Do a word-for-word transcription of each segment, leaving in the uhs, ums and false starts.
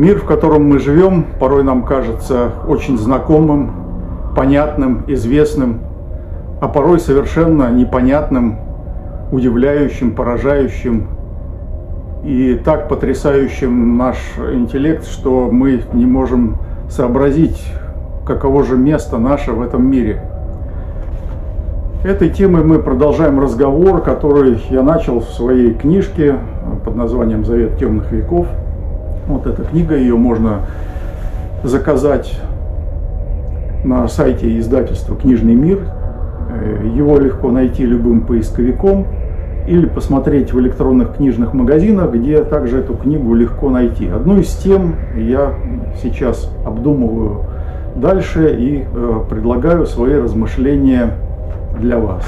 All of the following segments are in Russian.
Мир, в котором мы живем, порой нам кажется очень знакомым, понятным, известным, а порой совершенно непонятным, удивляющим, поражающим и так потрясающим наш интеллект, что мы не можем сообразить, каково же место наше в этом мире. Этой темой мы продолжаем разговор, который я начал в своей книжке под названием «Завет темных веков». Вот эта книга, ее можно заказать на сайте издательства «Книжный мир». Его легко найти любым поисковиком или посмотреть в электронных книжных магазинах, где также эту книгу легко найти. Одну из тем я сейчас обдумываю дальше и э, предлагаю свои размышления для вас.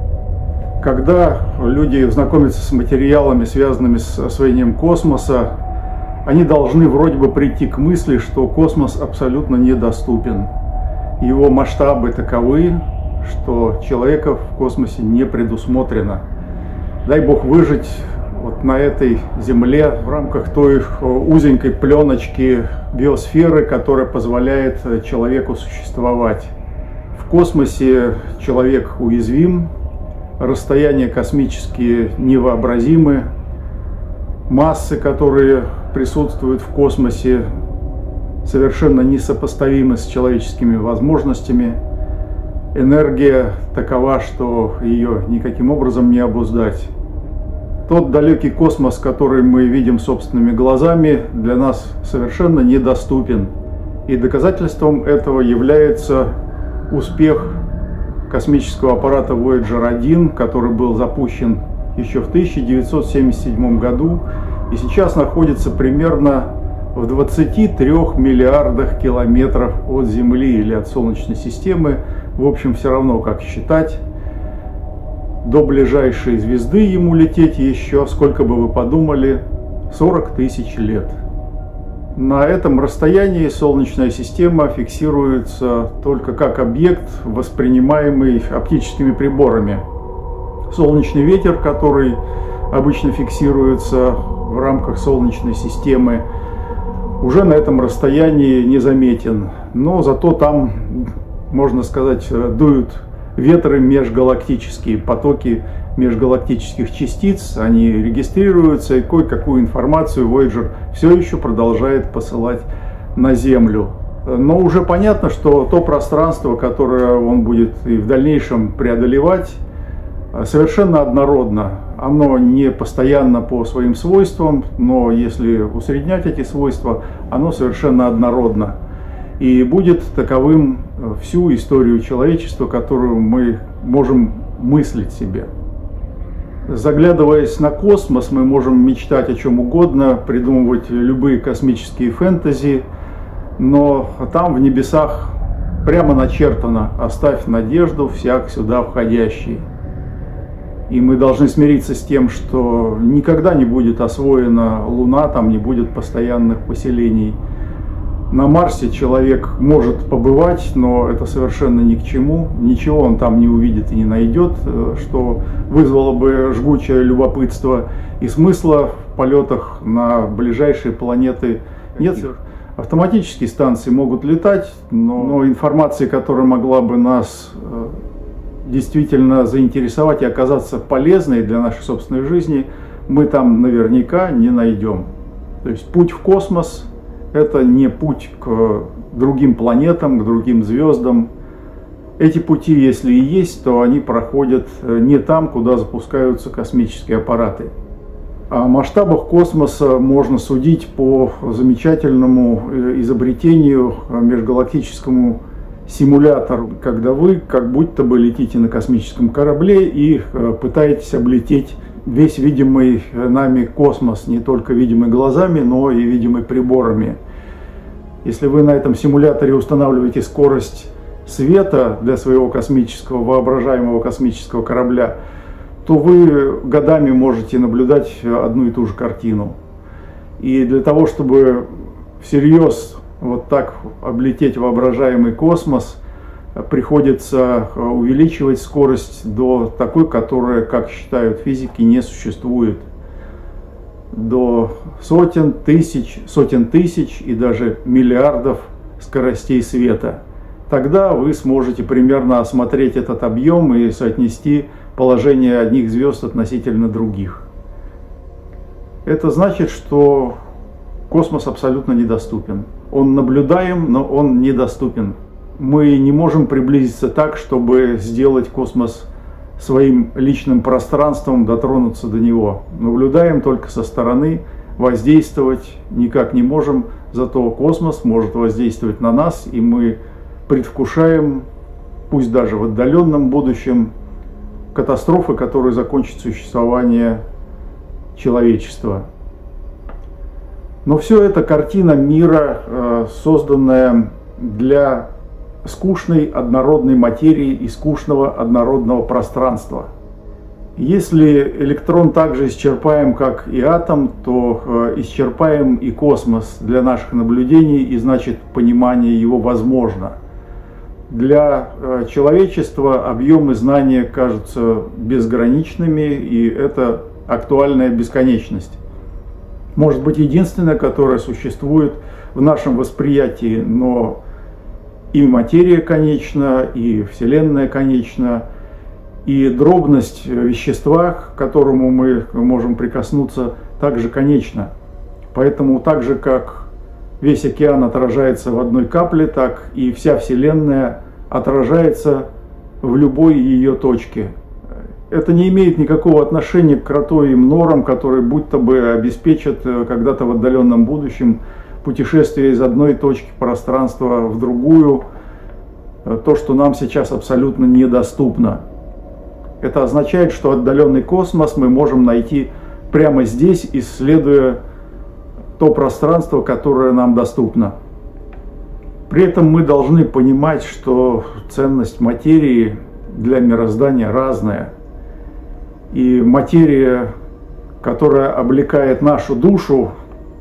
Когда люди знакомятся с материалами, связанными с освоением космоса, они должны вроде бы прийти к мысли, что космос абсолютно недоступен. Его масштабы таковы, что человека в космосе не предусмотрено. Дай Бог выжить вот на этой Земле в рамках той узенькой пленочки биосферы, которая позволяет человеку существовать. В космосе человек уязвим, расстояния космические невообразимы, массы, которые присутствуют в космосе, совершенно несопоставимы с человеческими возможностями. Энергия такова, что ее никаким образом не обуздать. Тот далекий космос, который мы видим собственными глазами, для нас совершенно недоступен. И доказательством этого является успех космического аппарата Вояджер один, который был запущен еще в тысяча девятьсот семьдесят седьмом году и сейчас находится примерно в двадцати трёх миллиардах километров от Земли или от Солнечной системы. В общем, все равно как считать. До ближайшей звезды ему лететь еще, сколько бы вы подумали, сорок тысяч лет. На этом расстоянии Солнечная система фиксируется только как объект, воспринимаемый оптическими приборами. Солнечный ветер, который обычно фиксируется в рамках Солнечной системы, уже на этом расстоянии незаметен. Но зато там, можно сказать, дуют ветры межгалактические, потоки межгалактических частиц, они регистрируются, и кое-какую информацию Voyager все еще продолжает посылать на Землю. Но уже понятно, что то пространство, которое он будет и в дальнейшем преодолевать, совершенно однородно. Оно не постоянно по своим свойствам, но если усреднять эти свойства, оно совершенно однородно. И будет таковым всю историю человечества, которую мы можем мыслить себе. Заглядываясь на космос, мы можем мечтать о чем угодно, придумывать любые космические фэнтези, но там в небесах прямо начертано: «Оставь надежду всяк сюда входящий». И мы должны смириться с тем, что никогда не будет освоена Луна, там не будет постоянных поселений. На Марсе человек может побывать, но это совершенно ни к чему. Ничего он там не увидит и не найдет, что вызвало бы жгучее любопытство. И смысла в полетах на ближайшие планеты нет. Автоматические станции могут летать, но, но информации, которая могла бы нас действительно заинтересовать и оказаться полезной для нашей собственной жизни, мы там наверняка не найдем. То есть путь в космос — это не путь к другим планетам, к другим звездам. Эти пути, если и есть, то они проходят не там, куда запускаются космические аппараты. О масштабах космоса можно судить по замечательному изобретению, межгалактическому симулятору, когда вы как будто бы летите на космическом корабле и пытаетесь облететь весь видимый нами космос, не только видимый глазами, но и видимый приборами. Если вы на этом симуляторе устанавливаете скорость света для своего космического, воображаемого космического корабля, то вы годами можете наблюдать одну и ту же картину. И для того, чтобы всерьез вот так облететь воображаемый космос, приходится увеличивать скорость до такой, которая, как считают физики, не существует. до сотен тысяч, сотен тысяч и даже миллиардов скоростей света. Тогда вы сможете примерно осмотреть этот объем и соотнести положение одних звезд относительно других. Это значит, что космос абсолютно недоступен. Он наблюдаем, но он недоступен. Мы не можем приблизиться так, чтобы сделать космос своим личным пространством, дотронуться до него. Наблюдаем только со стороны, воздействовать никак не можем, зато космос может воздействовать на нас, и мы предвкушаем, пусть даже в отдаленном будущем, катастрофы, которые закончат существование человечества. Но все это картина мира, созданная для скучной однородной материи и скучного однородного пространства. Если электрон также исчерпаем, как и атом, то исчерпаем и космос для наших наблюдений, и значит понимание его возможно. Для человечества объемы знания кажутся безграничными, и это актуальная бесконечность. Может быть, единственная, которая существует в нашем восприятии, но и материя конечна, и Вселенная конечна, и дробность вещества, к которому мы можем прикоснуться, также конечна. Поэтому так же, как весь океан отражается в одной капле, так и вся Вселенная отражается в любой ее точке. Это не имеет никакого отношения к кротовьим норам, которые будто бы обеспечат когда-то в отдаленном будущем путешествие из одной точки пространства в другую, то, что нам сейчас абсолютно недоступно. Это означает, что отдаленный космос мы можем найти прямо здесь, исследуя то пространство, которое нам доступно. При этом мы должны понимать, что ценность материи для мироздания разная. И материя, которая облекает нашу душу,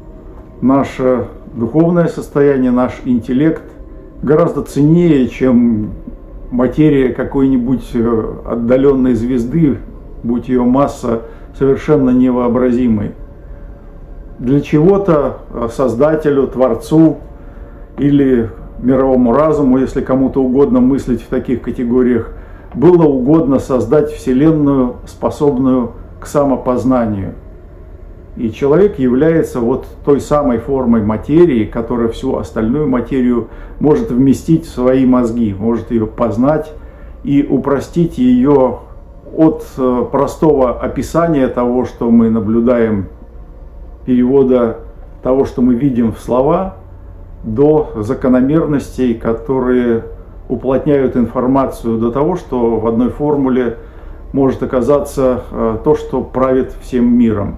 наше духовное состояние, наш интеллект, гораздо ценнее, чем материя какой-нибудь отдаленной звезды, будь ее масса совершенно невообразимой. Для чего-то создателю, творцу или мировому разуму, если кому-то угодно мыслить в таких категориях, было угодно создать Вселенную, способную к самопознанию. И человек является вот той самой формой материи, которая всю остальную материю может вместить в свои мозги, может ее познать и упростить ее от простого описания того, что мы наблюдаем, перевода того, что мы видим в слова, до закономерностей, которые уплотняют информацию до того, что в одной формуле может оказаться то, что правит всем миром.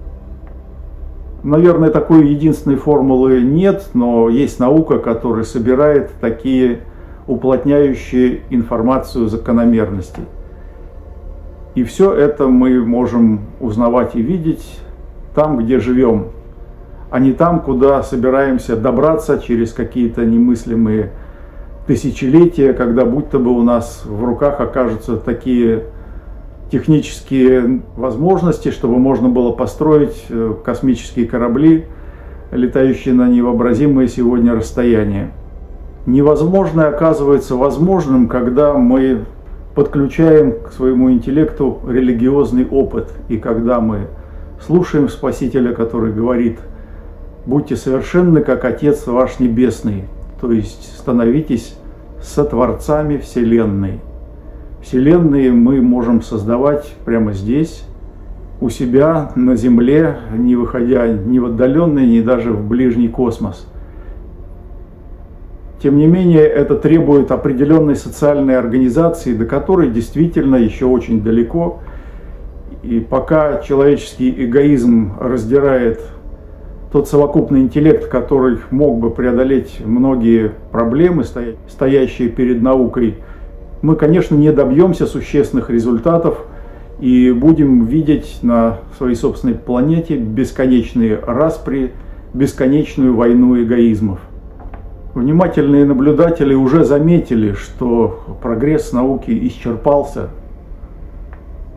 Наверное, такой единственной формулы нет, но есть наука, которая собирает такие уплотняющие информацию закономерности. И все это мы можем узнавать и видеть там, где живем, а не там, куда собираемся добраться через какие-то немыслимые тысячелетия, когда будто бы у нас в руках окажутся такие технические возможности, чтобы можно было построить космические корабли, летающие на невообразимые сегодня расстояния. Невозможное оказывается возможным, когда мы подключаем к своему интеллекту религиозный опыт, и когда мы слушаем Спасителя, который говорит: «Будьте совершенны, как Отец ваш Небесный», то есть становитесь сотворцами Вселенной. Вселенные мы можем создавать прямо здесь, у себя на Земле, не выходя ни в отдаленный, ни даже в ближний космос. Тем не менее, это требует определенной социальной организации, до которой действительно еще очень далеко. И пока человеческий эгоизм раздирает тот совокупный интеллект, который мог бы преодолеть многие проблемы, стоящие перед наукой, мы, конечно, не добьемся существенных результатов и будем видеть на своей собственной планете бесконечные распри, бесконечную войну эгоизмов. Внимательные наблюдатели уже заметили, что прогресс науки исчерпался.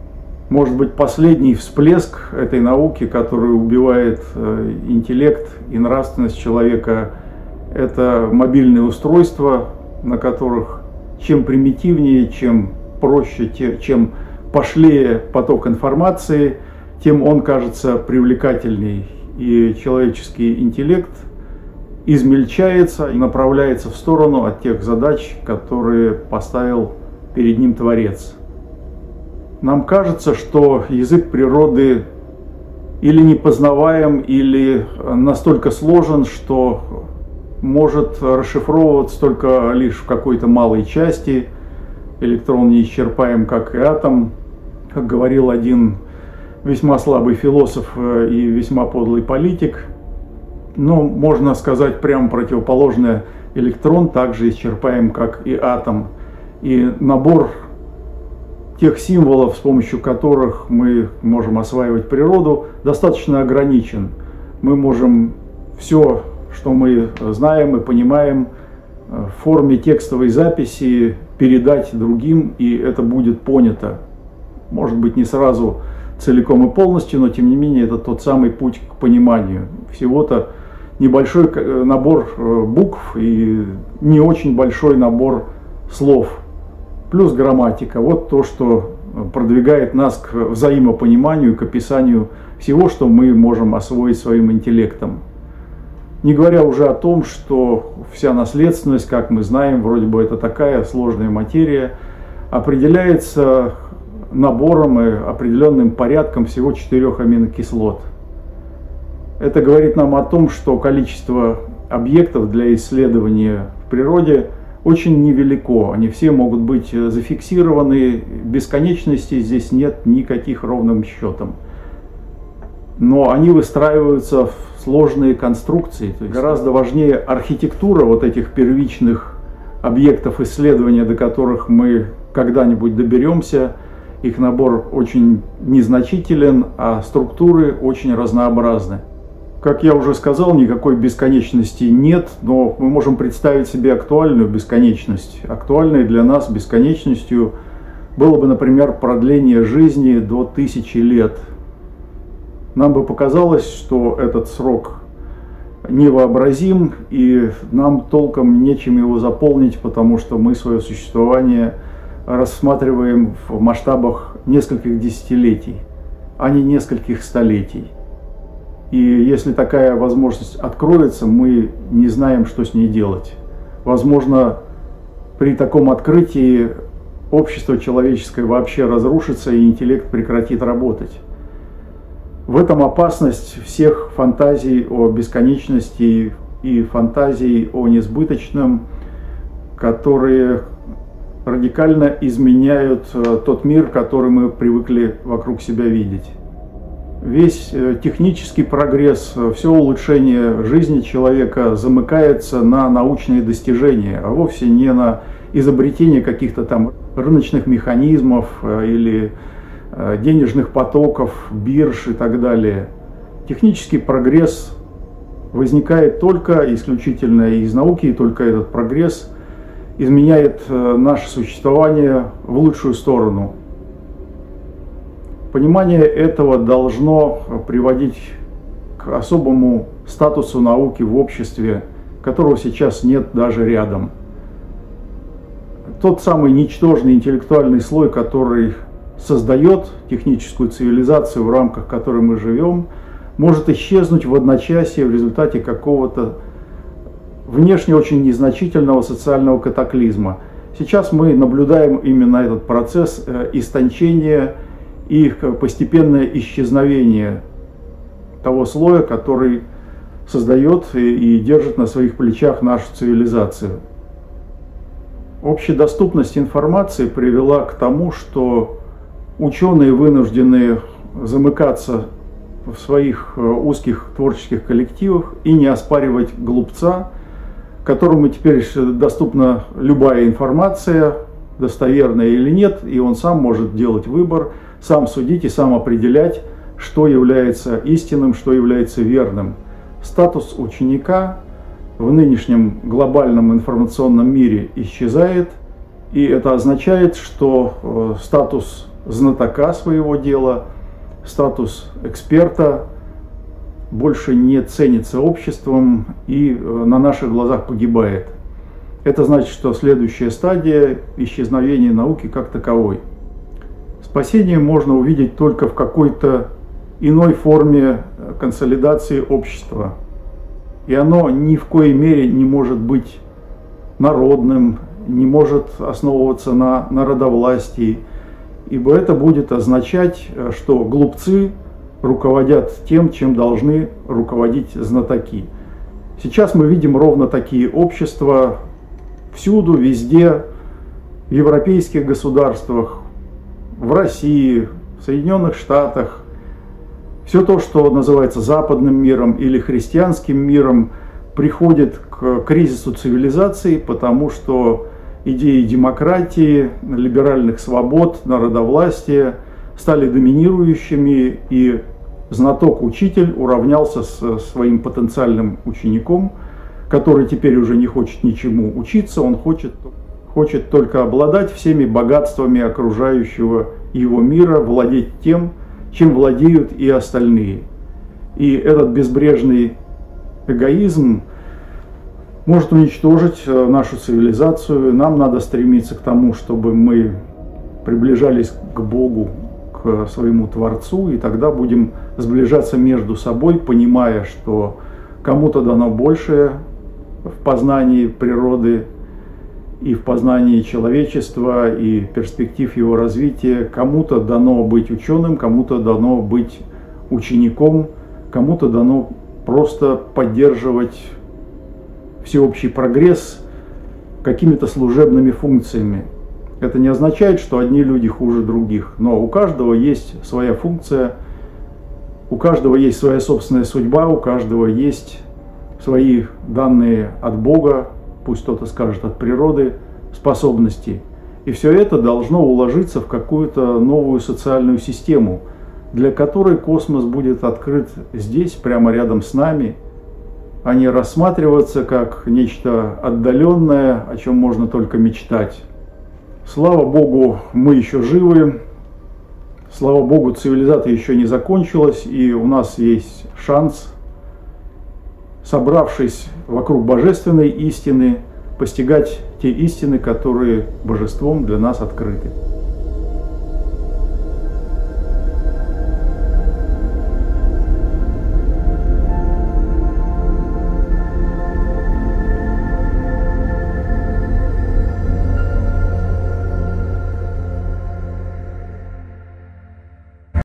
может быть, последний всплеск этой науки, который убивает интеллект и нравственность человека, это мобильные устройства, на которых чем примитивнее, чем проще, чем пошлее поток информации, тем он кажется привлекательней. И человеческий интеллект измельчается и направляется в сторону от тех задач, которые поставил перед ним Творец. Нам кажется, что язык природы или непознаваем, или настолько сложен, что может расшифровываться только лишь в какой-то малой части. Электрон неисчерпаем, как и атом. Как говорил один весьма слабый философ и весьма подлый политик. Но можно сказать прямо противоположное: электрон также исчерпаем, как и атом. И набор тех символов, с помощью которых мы можем осваивать природу, достаточно ограничен. Мы можем все, что мы знаем и понимаем, в форме текстовой записи передать другим, и это будет понято. Может быть, не сразу целиком и полностью, но тем не менее это тот самый путь к пониманию. Всего-то небольшой набор букв и не очень большой набор слов. Плюс грамматика. Вот то, что продвигает нас к взаимопониманию, к описанию всего, что мы можем освоить своим интеллектом. Не говоря уже о том, что вся наследственность, как мы знаем, вроде бы это такая сложная материя, определяется набором и определенным порядком всего четырех аминокислот. Это говорит нам о том, что количество объектов для исследования в природе очень невелико. Они все могут быть зафиксированы, бесконечности здесь нет никаких ровным счетом. Но они выстраиваются в сложные конструкции. То есть гораздо важнее архитектура вот этих первичных объектов исследования, до которых мы когда-нибудь доберемся. Их набор очень незначителен, а структуры очень разнообразны. Как я уже сказал, никакой бесконечности нет, но мы можем представить себе актуальную бесконечность. Актуальной для нас бесконечностью было бы, например, продление жизни до тысячи лет. Нам бы показалось, что этот срок невообразим, и нам толком нечем его заполнить, потому что мы свое существование рассматриваем в масштабах нескольких десятилетий, а не нескольких столетий. И если такая возможность откроется, мы не знаем, что с ней делать. Возможно, при таком открытии общество человеческое вообще разрушится, и интеллект прекратит работать. В этом опасность всех фантазий о бесконечности и фантазий о несбыточном, которые радикально изменяют тот мир, который мы привыкли вокруг себя видеть. Весь технический прогресс, все улучшение жизни человека замыкается на научные достижения, а вовсе не на изобретение каких-то там рыночных механизмов или денежных потоков, бирж и так далее. Технический прогресс возникает только исключительно из науки, и только этот прогресс изменяет наше существование в лучшую сторону. Понимание этого должно приводить к особому статусу науки в обществе, которого сейчас нет даже рядом. Тот самый ничтожный интеллектуальный слой, который создает техническую цивилизацию, в рамках которой мы живем, может исчезнуть в одночасье в результате какого-то внешне очень незначительного социального катаклизма. Сейчас мы наблюдаем именно этот процесс истончения и постепенное исчезновение того слоя, который создает и держит на своих плечах нашу цивилизацию. Общедоступность информации привела к тому, что ученые вынуждены замыкаться в своих узких творческих коллективах и не оспаривать глупца, которому теперь доступна любая информация, достоверная или нет, и он сам может делать выбор, сам судить и сам определять, что является истинным, что является верным. Статус ученика в нынешнем глобальном информационном мире исчезает, и это означает, что статус знатока своего дела, статус эксперта больше не ценится обществом и на наших глазах погибает. Это значит, что следующая стадия – исчезновения науки как таковой. Спасение можно увидеть только в какой-то иной форме консолидации общества. И оно ни в коей мере не может быть народным, не может основываться на народовластии, ибо это будет означать, что глупцы руководят тем, чем должны руководить знатоки. Сейчас мы видим ровно такие общества всюду, везде, в европейских государствах, в России, в Соединенных Штатах. Все то, что называется западным миром или христианским миром, приходит к кризису цивилизации, потому что идеи демократии, либеральных свобод, народовластия стали доминирующими, и знаток-учитель уравнялся со своим потенциальным учеником, который теперь уже не хочет ничему учиться, он хочет, хочет только обладать всеми богатствами окружающего его мира, владеть тем, чем владеют и остальные. И этот безбрежный эгоизм может уничтожить нашу цивилизацию. Нам надо стремиться к тому, чтобы мы приближались к Богу, к своему Творцу, и тогда будем сближаться между собой, понимая, что кому-то дано большее в познании природы и в познании человечества и перспектив его развития. Кому-то дано быть ученым, кому-то дано быть учеником, кому-то дано просто поддерживать всеобщий прогресс какими-то служебными функциями. Это не означает, что одни люди хуже других, но у каждого есть своя функция, у каждого есть своя собственная судьба, у каждого есть свои данные от Бога, пусть кто-то скажет от природы, способности. И все это должно уложиться в какую-то новую социальную систему, для которой космос будет открыт здесь, прямо рядом с нами, а не рассматриваться как нечто отдаленное, о чем можно только мечтать. Слава Богу, мы еще живы, слава Богу, цивилизация еще не закончилась, и у нас есть шанс, собравшись вокруг божественной истины, постигать те истины, которые божеством для нас открыты.